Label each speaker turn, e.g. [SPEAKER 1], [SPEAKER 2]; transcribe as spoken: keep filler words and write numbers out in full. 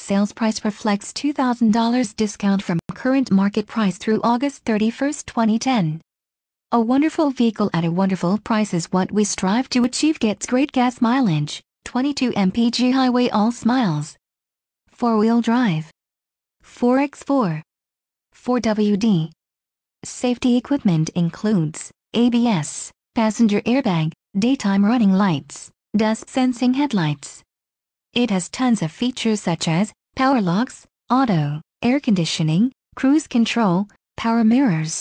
[SPEAKER 1] Sales price reflects two thousand dollars discount from current market price through August thirty-first, twenty ten. A wonderful vehicle at a wonderful price is what we strive to achieve. Gets great gas mileage, twenty-two miles per gallon highway all smiles. four-wheel drive. four by four. four W D. Safety equipment includes A B S, passenger airbag, daytime running lights, dusk sensing headlights. It has tons of features such as power locks, auto, air conditioning, cruise control, power mirrors,